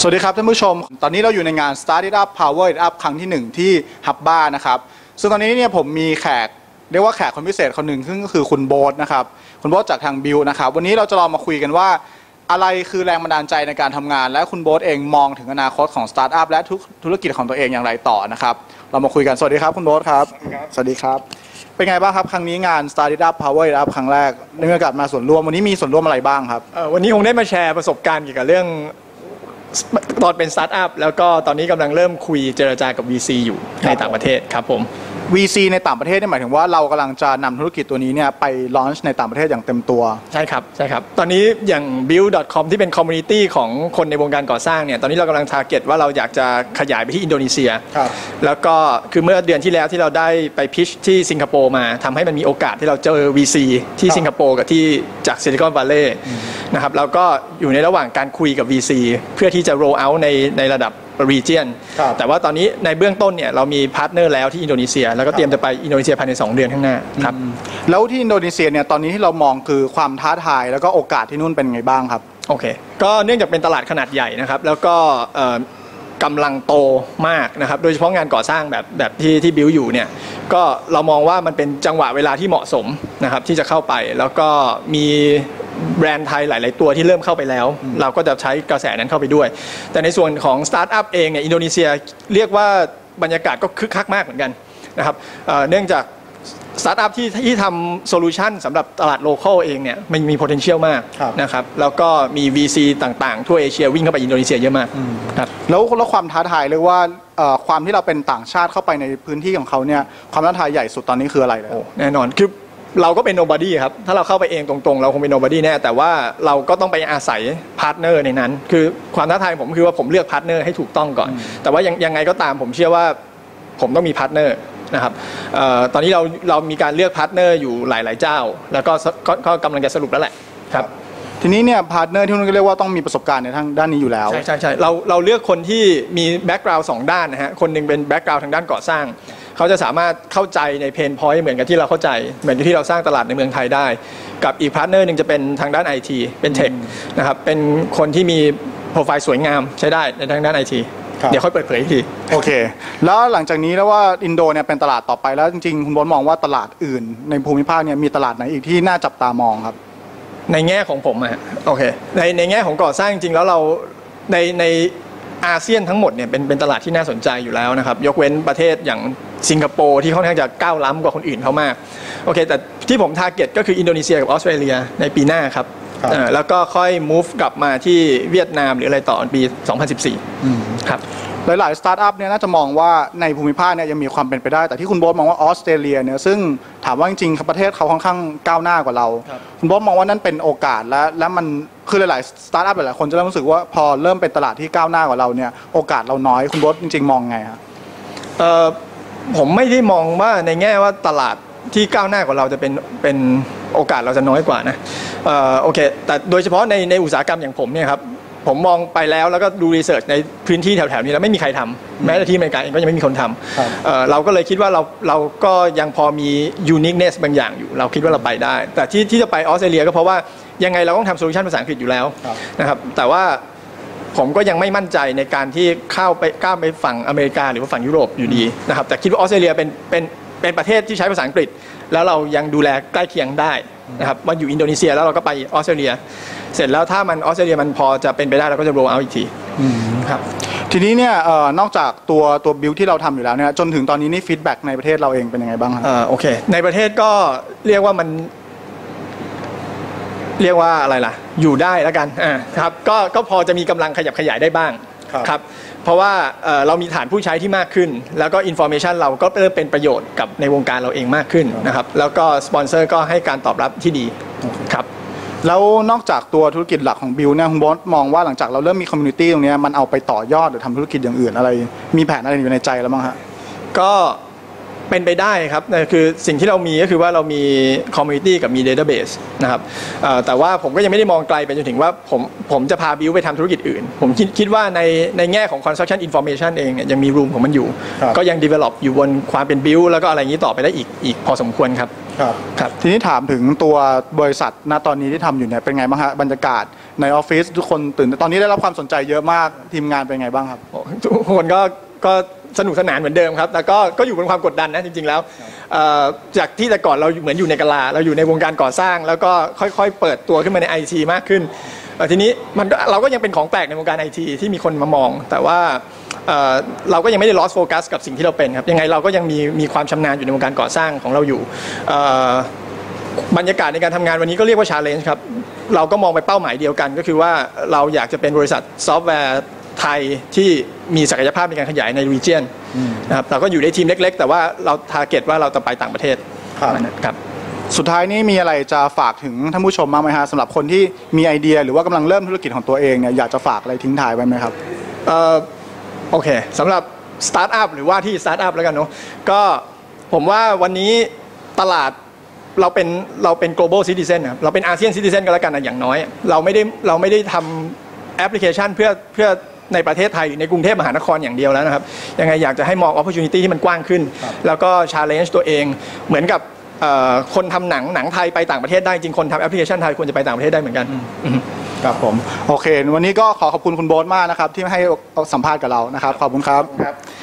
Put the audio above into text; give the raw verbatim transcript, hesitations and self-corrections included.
สวัสดีครับท่านผู้ชมตอนนี้เราอยู่ในงาน Startup Up Power It Up ครั้งที่หนึ่งที่ฮับบ้านะครับซึ่งตอนนี้เนี่ยผมมีแขกเรียกว่าแขกคนพิเศษคนหนึ่งซึ่งก็คือคุณโบ๊ทนะครับคุณโบ๊ทจากทางบิวนะครับวันนี้เราจะลองมาคุยกันว่าอะไรคือแรงบันดาลใจในการทำงานและคุณโบ๊ทเองมองถึงอนาคตของสตาร์ทอัพและธุรกิจของตัวเองอย่างไรต่อนะครับเรามาคุยกันสวัสดีครับคุณโบ๊ทครับสวัสดีครับเป็นไงบ้างครับครั้งนี้งาน Startup Power It Up ครั้งแรกได้มีโอกาสมาส่วนร่วมวันนี้มีส่วนร่วมอะไรบ้างครับวันนี้คงได้มาแชร์ประสบการณ์เกี่ยวกับเรื่องตอนเป็นสตาร์ทอัพแล้วก็ตอนนี้กำลังเริ่มคุยเจรจากับ วี ซี อยู่ในต่างประเทศครับผมวี ซี ในต่างประเทศนี่หมายถึงว่าเรากำลังจะนำธุรกิจตัวนี้เนี่ยไปลอนช์ในต่างประเทศอย่างเต็มตัวใช่ครับใช่ครับตอนนี้อย่าง บิลด์ ดอท คอม ที่เป็นคอมมูนิตี้ของคนในวงการก่อสร้างเนี่ยตอนนี้เรากำลังทาร์เก็ตว่าเราอยากจะขยายไปที่อินโดนีเซียแล้วก็คือเมื่อเดือนที่แล้วที่เราได้ไปพิชที่สิงคโปร์มาทำให้มันมีโอกาสที่เราเจอ วี ซี ที่สิงคโปร์กับที่จากซิลิคอนวัลเลย์นะครับแล้วก็อยู่ในระหว่างการคุยกับ วี ซี เพื่อที่จะ roll out ในในระดับregion แต่ว่าตอนนี้ในเบื้องต้นเนี่ยเรามีพาร์ทเนอร์แล้วที่อินโดนีเซียแล้วก็เตรียมจะไปอินโดนีเซียภายในสองเดือนข้างหน้าครับแล้วที่อินโดนีเซียเนี่ยตอนนี้ที่เรามองคือความท้าทายแล้วก็โอกาสที่นู่นเป็นไงบ้างครับโอเคก็เนื่องจากเป็นตลาดขนาดใหญ่นะครับแล้วก็กำลังโตมากนะครับโดยเฉพาะงานก่อสร้างแบบแบบที่ที่บิวอยู่เนี่ยก็เรามองว่ามันเป็นจังหวะเวลาที่เหมาะสมนะครับที่จะเข้าไปแล้วก็มีแบรนด์ไทยหลายๆตัวที่เริ่มเข้าไปแล้วเราก็จะใช้กระแสนั้นเข้าไปด้วยแต่ในส่วนของสตาร์ทอัพเองเนี่ยอินโดนีเซียเรียกว่าบรรยากาศก็คึกคักมากเหมือนกันนะครับเนื่องจากสตาร์ทอัพที่ที่ทำโซลูชันสำหรับตลาดโลคอลเองเนี่ยมันมี potential มากนะครับแล้วก็มี วี ซี ต่างๆทั่วเอเชียวิ่งเข้าไปอินโดนีเซียเยอะมากครับแล้วแล้วความท้าทายเรียกว่าความที่เราเป็นต่างชาติเข้าไปในพื้นที่ของเขาเนี่ยความท้าทายใหญ่สุดตอนนี้คืออะไรเลยแน่นอนคือเราก็เป็น nobody ครับถ้าเราเข้าไปเองตรงๆเราคงเป็น nobody แน่แต่ว่าเราก็ต้องไปอาศัยพาร์ทเนอร์ในนั้นคือความท้าทายผมคือว่าผมเลือกพาร์ทเนอร์ให้ถูกต้องก่อนแต่ว่ายังยังไงก็ตามผมเชื่อว่าผมต้องมีพาร์ทเนอร์นะครับตอนนี้เราเรามีการเลือกพาร์ทเนอร์อยู่หลายๆเจ้าแล้วก็ก็กำลังจะสรุปแล้วแหละครับทีนี้เนี่ยพาร์ทเนอร์ที่นู่นก็เรียกว่าต้องมีประสบการณ์ในทางด้านนี้อยู่แล้วใช่ใช่ใช่เราเราเลือกคนที่มีแบ็กกราวด์สองด้านนะฮะคนหนึ่งเป็นแบ็กกราวด์ทางด้านก่อสร้างเขาจะสามารถเข้าใจในเพนพอยต์เหมือนกับที่เราเข้าใจเหมือนกับที่เราสร้างตลาดในเมืองไทยได้กับอีกพาร์ทเนอร์หนึ่งจะเป็นทางด้าน ไอ ที เป็นเทคนะครับเป็นคนที่มีโปรไฟล์สวยงามใช้ได้ในทางด้าน ไอ ที เดี๋ยวค่อยเปิดเผยอีกทีโอเคแล้วหลังจากนี้แล้วว่าอินโดเนี่ยเป็นตลาดต่อไปแล้วจริงๆคุณบอลมองว่าตลาดอื่นในภูมิภาคเนี่ยมีตลาดไหนอีกที่น่าจับตามองครับในแง่ของผมอะโอเคในในแง่ของก่อสร้างจริงๆแล้วเราในในอาเซียนทั้งหมดเนี่ยเป็นเป็นตลาดที่น่าสนใจอยู่แล้วนะครับยกเว้นประเทศอย่างสิงคโปร์ที่ค่อนข้างจะก้าวล้ำกว่าคนอื่นเขามากโอเคแต่ที่ผมทาร์เก็ตก็คืออินโดนีเซียกับออสเตรเลียในปีหน้าครับแล้วก็ค่อย move กลับมาที่เวียดนามหรืออะไรต่อปีสองพันสิบสี่ครับหลายๆสตาร์ทอัพเนี่ยน่าจะมองว่าในภูมิภาคเนี่ยยังมีความเป็นไปได้แต่ที่คุณโบ๊ทมองว่าออสเตรเลียเนี่ยซึ่งถามว่าจริงๆประเทศเขาค่อนข้างก้าวหน้ากว่าเราคุณโบ๊ทมองว่านั่นเป็นโอกาสและและมันคือหลายๆสตาร์ทอัพหลายๆคนจะเริ่มรู้สึกว่าพอเริ่มเป็นตลาดที่ก้าวหน้ากว่าเราเนี่ยโอกาสเราน้อยคุณโบ๊ทจริงๆมองไงครับเอ่อผมไม่ได้มองว่าในแง่ว่าตลาดที่ก้าวหน้ากว่าเราจะเป็นเป็นโอกาสเราจะน้อยกว่านะเอ่อโอเคแต่โดยเฉพาะในในอุตสาหกรรมอย่างผมเนี่ยครับผมมองไปแล้วแล้วก็ดูรีเสิร์ชในพื้นที่แถวๆนี้แล้วไม่มีใครทำแม้แต่ที่อเมริกาเองก็ยังไม่มีคนทำ เอ่อ เราก็เลยคิดว่าเราเราก็ยังพอมี uniqueness บางอย่างอยู่เราคิดว่าเราไปได้แต่ที่ที่จะไปออสเตรเลียก็เพราะว่ายังไงเราต้องทำโซลูชันภาษาอังกฤษอยู่แล้วนะครับแต่ว่าผมก็ยังไม่มั่นใจในการที่เข้าไปก้าวไปฝั่งอเมริกาหรือว่าฝั่งยุโรปอยู่ดีนะครับแต่คิดว่าออสเตรเลียเป็นเป็นเป็นประเทศที่ใช้ภาษาอังกฤษแล้วเรายังดูแลใกล้เคียงได้นะครับมาอยู่อินโดนีเซียแล้วเราก็ไปออสเตรเลียเสร็จแล้วถ้ามันออสเตรเลียมันพอจะเป็นไปได้เราก็จะโรลเอาอีกทีครับทีนี้เนี่ยนอกจากตัวตัวบิลที่เราทำอยู่แล้วเนี่ยจนถึงตอนนี้นี่ฟีดแบ็กในประเทศเราเองเป็นยังไงบ้างครับโอเคในประเทศก็เรียกว่ามันเรียกว่าอะไรล่ะอยู่ได้แล้วกันครับก็ก็พอจะมีกำลังขยับขยายได้บ้างครับเพราะว่าเรามีฐานผู้ใช้ที่มากขึ้นแล้วก็อินฟอร์เมชันเราก็เริ่มเป็นประโยชน์กับในวงการเราเองมากขึ้นนะครับแล้วก็สปอนเซอร์ก็ให้การตอบรับที่ดีครับแล้วนอกจากตัวธุรกิจหลักของบิลเนี่ยคุณบอสมองว่าหลังจากเราเริ่มมีคอมมูนิตี้ตรงนี้มันเอาไปต่อยอดหรือทำธุรกิจอย่างอื่นอะไรมีแผนอะไรอยู่ในใจแล้วบ้างฮะก็เป็นไปได้ครับคือสิ่งที่เรามีก็คือว่าเรามีคอมมูนิตี้กับมีเดต้าเบสนะครับแต่ว่าผมก็ยังไม่ได้มองไกลไปจนถึงว่าผมผมจะพาบิวไปทำธุรกิจอื่นผมคิดคิดว่าในในแง่ของ construction information เองเนี่ยยังมี room ของมันอยู่ก็ยัง develop อยู่บนความเป็นบิวแล้วก็อะไรอย่างนี้ต่อไปได้อีกอีกพอสมควรครับครับครับทีนี้ถามถึงตัวบริษัทณตอนนี้ที่ทำอยู่เนี่ยเป็นไงบ้างฮะบรรยากาศในออฟฟิศทุกคนตื่นตอนนี้ได้รับความสนใจเยอะมากทีมงานเป็นไงบ้างครับทุกคนก็ก็สนุกสนานเหมือนเดิมครับแต่ก็ก็อยู่บนความกดดันนะจริงๆแล้วจากที่แต่ก่อนเราเหมือนอยู่ในกะลาเราอยู่ในวงการก่อสร้างแล้วก็ค่อยๆเปิดตัวขึ้นมาใน ไอ ที มากขึ้นทีนี้มันเราก็ยังเป็นของแปลกในวงการ ไอ ที ที่มีคนมามองแต่ว่าเราก็ยังไม่ได้ lost focus กับสิ่งที่เราเป็นครับยังไงเราก็ยังมีมีความชำนาญอยู่ในวงการก่อสร้างของเราอยู่บรรยากาศในการทำงานวันนี้ก็เรียกว่า challenge ครับเราก็มองไปเป้าหมายเดียวกันก็คือว่าเราอยากจะเป็นบริษัทซอฟต์แวร์ไทยที่มีศักยภาพในการขยายใน region นะครับเราก็อยู่ในทีมเล็กๆแต่ว่าเราทาร์เก็ตว่าเราจะไปต่างประเทศครับสุดท้ายนี้มีอะไรจะฝากถึงท่านผู้ชมบ้างไหมฮะสำหรับคนที่มีไอเดียหรือว่ากำลังเริ่มธุรกิจของตัวเองเนี่ยอยากจะฝากอะไรทิ้งท้ายไว้ไหมครับเอ่อโอเคสำหรับสตาร์ทอัพหรือว่าที่สตาร์ทอัพแล้วกันเนาะก็ผมว่าวันนี้ตลาดเราเป็นเราเป็น global citizen นะเราเป็นอาเซียน citizen ก็แล้วกันนะอย่างน้อยเราไม่ได้เราไม่ได้ทำแอปพลิเคชันเพื่อเพื่อในประเทศไทยในกรุงเทพมหานครอย่างเดียวแล้วนะครับยังไงอยากจะให้มอง opportunity ที่มันกว้างขึ้นแล้วก็ challenge ตัวเองเหมือนกับคนทำหนังหนังไทยไปต่างประเทศได้จริงคนทำแอปพลิเคชันไทยควรจะไปต่างประเทศได้เหมือนกันครับผมโอเควันนี้ก็ขอขอบคุณคุณโบ๊ทมากนะครับที่ให้สัมภาษณ์กับเรานะครับขอบคุณครับ